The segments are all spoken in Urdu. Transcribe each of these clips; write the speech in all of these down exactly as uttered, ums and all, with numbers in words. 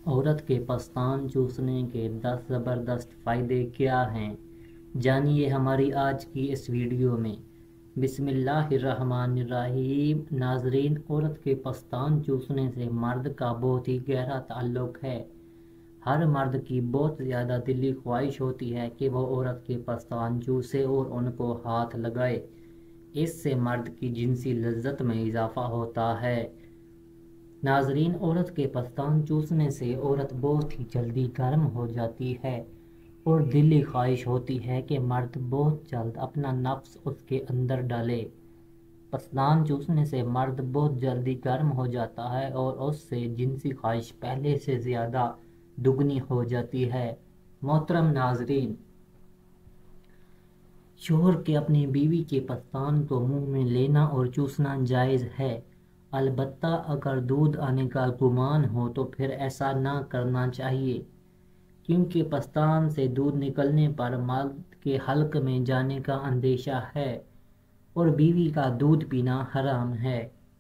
عورت کے پستان چوسنے کے دس زبردست فائدے کیا ہیں، جانیے ہماری آج کی اس ویڈیو میں۔ بسم اللہ الرحمن الرحیم۔ ناظرین، عورت کے پستان چوسنے سے مرد کا بہت ہی گہرا تعلق ہے۔ ہر مرد کی بہت زیادہ دلی خواہش ہوتی ہے کہ وہ عورت کے پستان چوسے اور ان کو ہاتھ لگائے۔ اس سے مرد کی جنسی لذت میں اضافہ ہوتا ہے۔ ناظرین، عورت کے پستان چوسنے سے عورت بہت ہی جلدی گرم ہو جاتی ہے اور دلی خواہش ہوتی ہے کہ مرد بہت جلد اپنا نفس اس کے اندر ڈالے۔ پستان چوسنے سے مرد بہت جلدی گرم ہو جاتا ہے اور اس سے جنسی خواہش پہلے سے زیادہ دگنی ہو جاتی ہے۔ محترم ناظرین، شوہر کے اپنی بیوی کے پستان کو منہ میں لینا اور چوسنا جائز ہے، البتہ اگر دودھ آنے کا گمان ہو تو پھر ایسا نہ کرنا چاہیے، کیونکہ پستان سے دودھ نکلنے پر مرد کے حلق میں جانے کا اندیشہ ہے اور بیوی کا دودھ پینا حرام ہے۔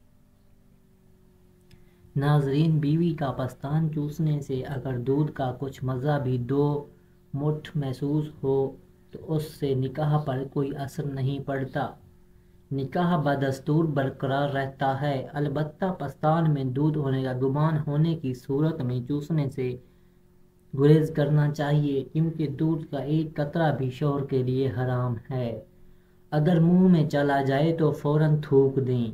ناظرین، بیوی کا پستان چوسنے سے اگر دودھ کا کچھ مزہ بھی دو مٹھ محسوس ہو تو اس سے نکاح پر کوئی اثر نہیں پڑتا، نکاح بدستور برقرار رہتا ہے۔ البتہ پستان میں دودھ ہونے کا گمان ہونے کی صورت میں چوسنے سے گریز کرنا چاہیے، کیونکہ دودھ کا ایک قطرہ بھی شوہر کے لیے حرام ہے۔ اگر منہ میں چلا جائے تو فوراً تھوک دیں۔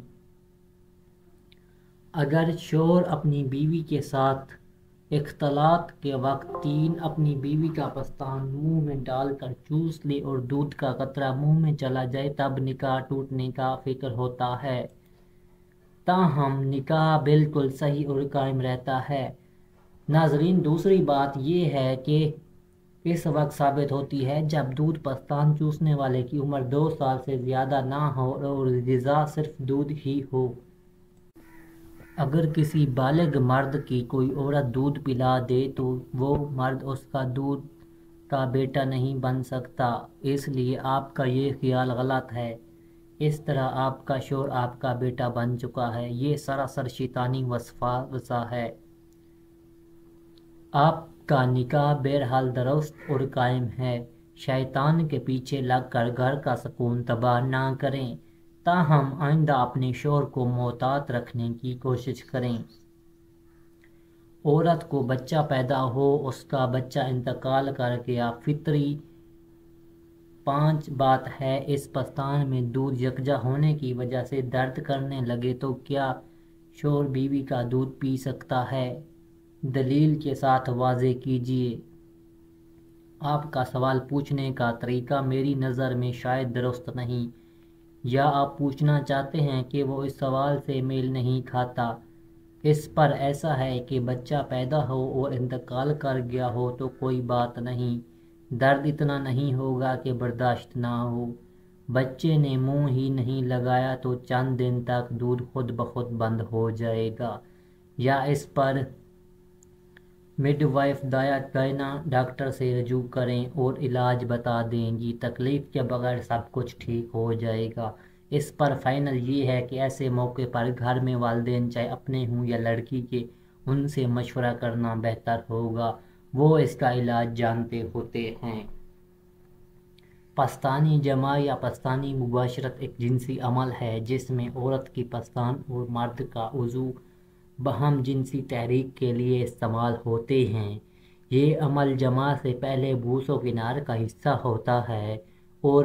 اگر شوہر اپنی بیوی کے ساتھ اختلاط کے وقت تین اپنی بیوی کا پستان منہ میں ڈال کر چوس لے اور دودھ کا قطرہ منہ میں چلا جائے تب نکاح ٹوٹنے کا فکر ہوتا ہے، تاہم نکاح بالکل صحیح اور قائم رہتا ہے۔ ناظرین، دوسری بات یہ ہے کہ اس وقت ثابت ہوتی ہے جب دودھ پستان چوسنے والے کی عمر دو سال سے زیادہ نہ ہو اور غذا صرف دودھ ہی ہو۔ اگر کسی بالغ مرد کی کوئی عورت دودھ پلا دے تو وہ مرد اس کا دودھ کا بیٹا نہیں بن سکتا، اس لیے آپ کا یہ خیال غلط ہے۔ اس طرح آپ کا شوہر آپ کا بیٹا بن چکا ہے، یہ سراسر شیطانی وسوسہ ہے۔ آپ کا نکاح بہرحال درست اور قائم ہے، شیطان کے پیچھے لگ کر گھر کا سکون تباہ نہ کریں، تاہم آئندہ اپنے شوہر کو محتاط رکھنے کی کوشش کریں۔ عورت کو بچہ پیدا ہو، اس کا بچہ انتقال کر گیا، فطری پانچ بات ہے، اس پستان میں دودھ یکجا ہونے کی وجہ سے درد کرنے لگے تو کیا شوہر بیوی کا دودھ پی سکتا ہے؟ دلیل کے ساتھ واضح کیجیے۔ آپ کا سوال پوچھنے کا طریقہ میری نظر میں شاید درست نہیں، یا آپ پوچھنا چاہتے ہیں کہ وہ اس سوال سے میل نہیں کھاتا۔ اس پر ایسا ہے کہ بچہ پیدا ہو اور انتقال کر گیا ہو تو کوئی بات نہیں، درد اتنا نہیں ہوگا کہ برداشت نہ ہو۔ بچے نے منہ ہی نہیں لگایا تو چند دن تک دودھ خود بخود بند ہو جائے گا، یا اس پر مڈ وائف گائنا ڈاکٹر سے رجوع کریں اور علاج بتا دیں گی، تکلیف کے بغیر سب کچھ ٹھیک ہو جائے گا۔ اس پر فائنل یہ ہے کہ ایسے موقع پر گھر میں والدین چاہے اپنے ہوں یا لڑکی کے، ان سے مشورہ کرنا بہتر ہوگا، وہ اس کا علاج جانتے ہوتے ہیں۔ پستانی جماع یا پستانی مباشرت ایک جنسی عمل ہے جس میں عورت کی پستان اور مرد کا عضو باہم جنسی تحریک کے لیے استعمال ہوتے ہیں۔ یہ عمل جماع سے پہلے بوس و کنار کا حصہ ہوتا ہے اور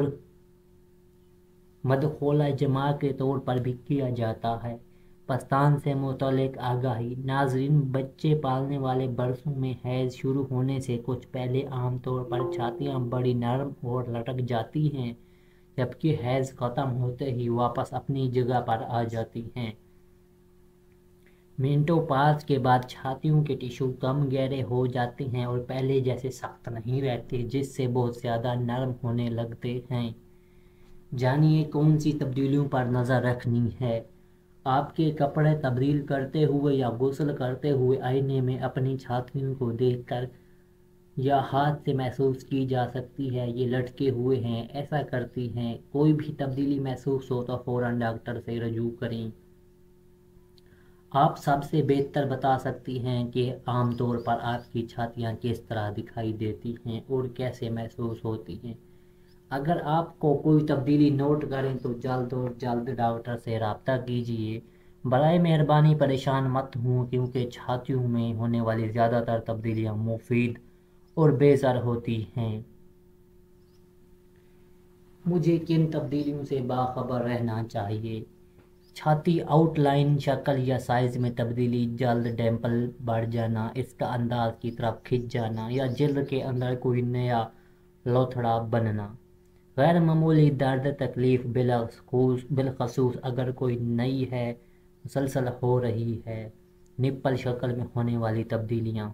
مدخولہ جماع کے طور پر بھی کیا جاتا ہے۔ پستان سے متعلق آگاہی۔ ناظرین، بچے پالنے والے برسوں میں حیض شروع ہونے سے کچھ پہلے عام طور پر چھاتیاں بڑی نرم اور لٹک جاتی ہیں، جبکہ حیض ختم ہوتے ہی واپس اپنی جگہ پر آ جاتی ہیں۔ مینوپاز کے بعد چھاتیوں کے ٹشو کم گہرے ہو جاتے ہیں اور پہلے جیسے سخت نہیں رہتے، جس سے بہت زیادہ نرم ہونے لگتے ہیں۔ جانیے کون سی تبدیلیوں پر نظر رکھنی ہے۔ آپ کے کپڑے تبدیل کرتے ہوئے یا غسل کرتے ہوئے آئینے میں اپنی چھاتیوں کو دیکھ کر یا ہاتھ سے محسوس کی جا سکتی ہے، یہ لٹکے ہوئے ہیں، ایسا کرتی ہیں۔ کوئی بھی تبدیلی محسوس ہو تو فوراً ڈاکٹر سے رجوع کریں۔ آپ سب سے بہتر بتا سکتی ہیں کہ عام طور پر آپ کی چھاتیاں کس طرح دکھائی دیتی ہیں اور کیسے محسوس ہوتی ہیں؟ اگر آپ کو کوئی تبدیلی نوٹ کریں تو جلد اور جلد ڈاکٹر سے رابطہ کیجیے۔ برائے مہربانی پریشان مت ہوں، کیونکہ چھاتیوں میں ہونے والی زیادہ تر تبدیلیاں مفید اور بے زر ہوتی ہیں۔ مجھے کن تبدیلیوں سے باخبر رہنا چاہیے؟ چھاتی آؤٹ لائن، شکل یا سائز میں تبدیلی، جلد ڈیمپل بڑھ جانا، اس کا انداز کی طرف کھنچ جانا، یا جلد کے اندر کوئی نیا لوتھڑا بننا۔ غیر معمولی درد تکلیف، بالخصوص بالخصوص اگر کوئی نئی ہے مسلسل ہو رہی ہے۔ نپل شکل میں ہونے والی تبدیلیاں،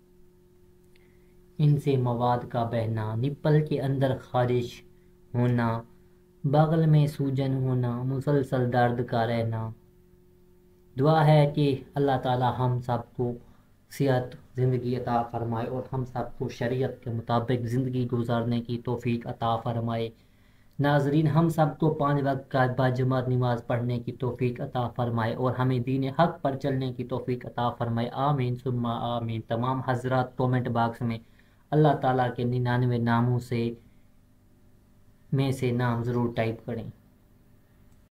ان سے مواد کا بہنا، نپل کے اندر خارش ہونا، بغل میں سوجن ہونا، مسلسل درد کا رہنا۔ دعا ہے کہ اللہ تعالی ہم سب کو صحت زندگی عطا فرمائے اور ہم سب کو شریعت کے مطابق زندگی گزارنے کی توفیق عطا فرمائے۔ ناظرین، ہم سب کو پانچ وقت کا باجماعت نماز پڑھنے کی توفیق عطا فرمائے اور ہمیں دین حق پر چلنے کی توفیق عطا فرمائے، آمین ثم آمین۔ تمام حضرات کومنٹ باکس میں اللہ تعالیٰ کے ننانوے ناموں سے میں سے نام ضرور ٹائپ کریں۔